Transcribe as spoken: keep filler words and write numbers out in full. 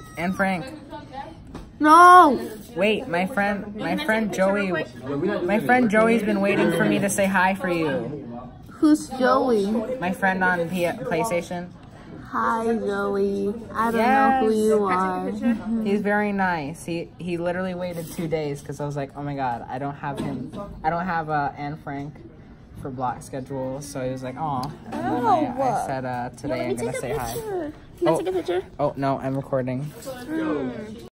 And Frank. No. Wait, my friend, my friend Joey, my friend Joey's been waiting for me to say hi for you. Who's Joey? My friend on P PlayStation. Hi, Joey. I don't Yes. know who you are. He's very nice. He he literally waited two days because I was like, oh my god, I don't have him. I don't have uh, Anne Frank for block schedule. So he was like, oh. And then I, I said uh, today I'm gonna say hi. Can I take a picture? Oh no, I'm recording. Mm.